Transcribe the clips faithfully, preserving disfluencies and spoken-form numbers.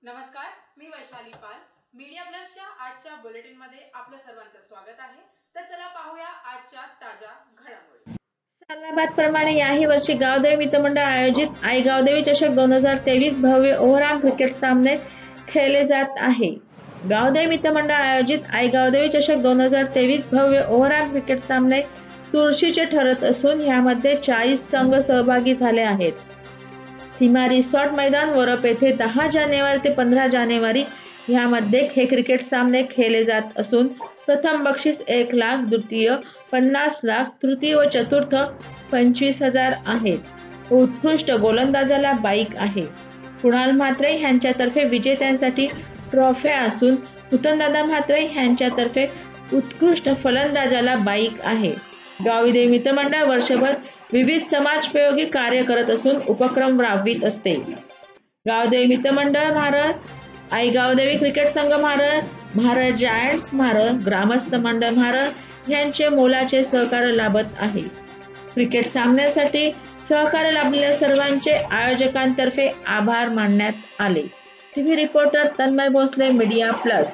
नमस्कार, मी वैशाली पाल. मीडिया प्लसच्या आजच्या बुलेटिन मध्ये आपलं सर्वांचं स्वागत आहे. तर चला पाहूया आजच्या ताज्या घडामोडी. सालाबाद प्रमाणे याही वर्षी गावदेवी मित्रमंडळ आयोजित आई गावदेवी चषक दोन हजार तेवीस भव्य ओव्हरऑल क्रिकेट सामने खेळले जात आहे. गावदेवी मित्रमंडळ आयोजित आई गावदेवी चषक दोन हजार तेवीस भव्य ओव्हरऑल क्रिकेट सामने चुरशीचे ठरत असून यामध्ये चाळीस संघ सहभागी झाले आहेत. सीमा रिसॉर्ट मैदान वरप येथे दहा जानेवारी ते पंधरा जानेवारी यामध्ये हे क्रिकेट सामने खेळले जात असून प्रथम बक्षीस एक लाख, द्वितीय पन्नास लाख, तृतीय व चतुर्थ पंचवीस हजार आहेत. उत्कृष्ट गोलंदाजाला बाईक आहे. कुणाल म्हात्रे यांच्यातर्फे विजेत्यांसाठी ट्रॉफ्या असून कुतनदादा म्हात्रे यांच्यातर्फे उत्कृष्ट फलंदाजाला बाईक आहे. गावदेवी मित्रमंडळ वर्षभर विविध समाजोपयोगी कार्य करत असून उपक्रम राबवित असते. गावदेवी मित्रमंडळ भारत, आई गावदेवी क्रिकेट संघ भारत, भारत जायंट्स भारत, ग्रामस्थ मंडळ भारत यांचे मोलाचे सहकार्य लाभत आहे. क्रिकेट सामन्यासाठी सहकार्य लाभलेल्या सर्वांचे आयोजकांतर्फे आभार मानण्यात आले. TV reporter Tanmay Bhosale, media plus.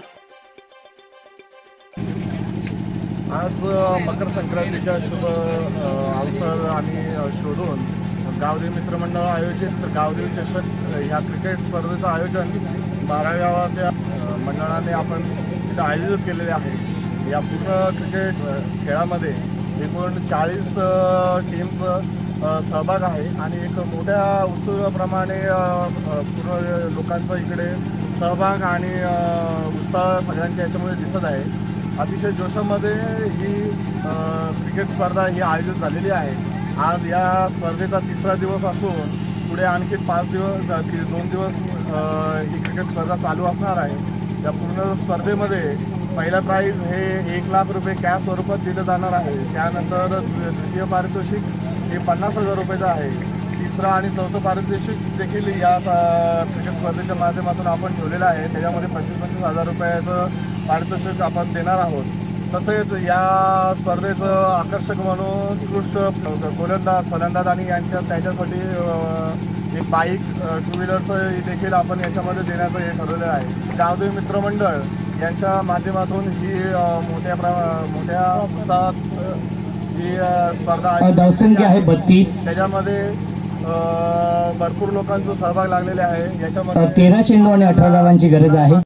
आज मकर संक्रांतीच्या शुभ अवसर आम्ही शोधून गावदेवी मित्रमंडळ आयोजित गावदेवी चषक ह्या क्रिकेट स्पर्धेचं आयोजन बारा गावाच्या मंडळाने आपण तिथं आयोजित केलेले आहे. या पूर्ण क्रिकेट खेळामध्ये एकूण चाळीस टीमचं सहभाग आहे आणि एक मोठ्या उत्सवाप्रमाणे पूर्ण लोकांचा इकडे सहभाग आणि उत्साह सगळ्यांच्या याच्यामध्ये दिसत आहे. अतिशय जोशामध्ये ही क्रिकेट स्पर्धा ही आयोजित झालेली आहे. आज या स्पर्धेचा तिसरा दिवस असून पुढे आणखी पाच दिवस दोन दिवस ही क्रिकेट स्पर्धा चालू असणार आहे. या पूर्ण स्पर्धेमध्ये पहिला प्राईज हे एक लाख रुपये कॅश स्वरूपात दिलं जाणार आहे. त्यानंतर द्वितीय पारितोषिक हे पन्नास हजार रुपयाचं आहे. तिसरा आणि चौथं पारितोषिक देखील या क्रिकेट स्पर्धेच्या माध्यमातून आपण ठेवलेलं आहे. त्याच्यामध्ये पंचवीस पंचवीस हजार रुपयाचं पारितोषिक आपण देणार आहोत. तसेच या स्पर्धेचं आकर्षक म्हणून उत्कृष्ट गोलंदाज फलंदाज आणि यांच्या त्याच्यासाठी एक बाईक टू व्हीलरचं देखील आपण याच्यामध्ये देण्याचं हे ठरवलेलं आहे. गावदेवी मित्रमंडळ यांच्या माध्यमातून ही मोठ्या प्र मोठ्या उत्साहात ही स्पर्धा आहे. बत्तीस त्याच्यामध्ये भरपूर लोकांचा सहभाग लागलेले आहे. याच्यामध्ये तेरा चेंडू आणि अठरा धावांची गरज आहे.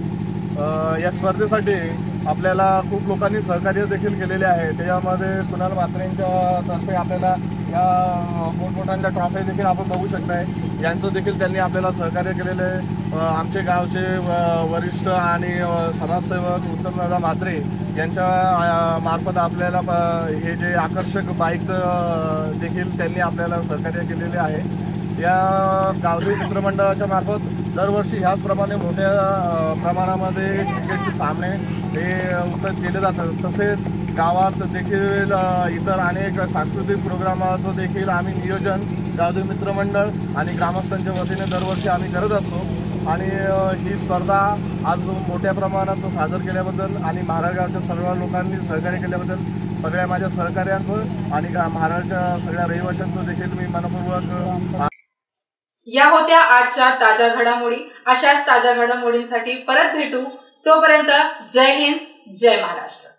या स्पर्धेसाठी आपल्याला खूप लोकांनी सहकार्य देखील केलेले आहे. त्याच्यामध्ये कुणाल म्हात्रेंच्या तर्फे आपल्याला या मोठमोठ्यांच्या ट्रॉफी देखील आपण बघू शकताय. यांचं देखील त्यांनी आपल्याला सहकार्य केलेलं आहे. आमचे गावचे वरिष्ठ आणि समाजसेवक उत्तमदादा म्हात्रे यांच्या मार्फत आपल्याला हे जे आकर्षक बाईकचं देखील त्यांनी आपल्याला सहकार्य केलेले आहे. या गावदेवी मित्रमंडळाच्या मार्फत दरवर्षी ह्याचप्रमाणे मोठ्या प्रमाणामध्ये क्रिकेटचे सामने हे उत्सव केले जातात. तसेच गावात देखील इतर अनेक सांस्कृतिक प्रोग्रामाचं देखील आम्ही नियोजन गावदेवी मित्रमंडळ आणि ग्रामस्थांच्या वतीने दरवर्षी आम्ही करत असतो. आणि ही स्पर्धा आज मोठ्या प्रमाणात सादर केल्याबद्दल आणि महाराष्ट्राच्या सर्व लोकांनी सहकार्य केल्याबद्दल सगळ्या माझ्या सहकार्यांचं आणि महाराष्ट्राच्या सगळ्या रहिवाशांचं देखील मी मनपूर्वक. या होत्या आजच्या ताज्या घडामोडी. अशाच ताज्या घडामोडींसाठी परत भेटू. तोपर्यंत जय हिंद, जय महाराष्ट्र.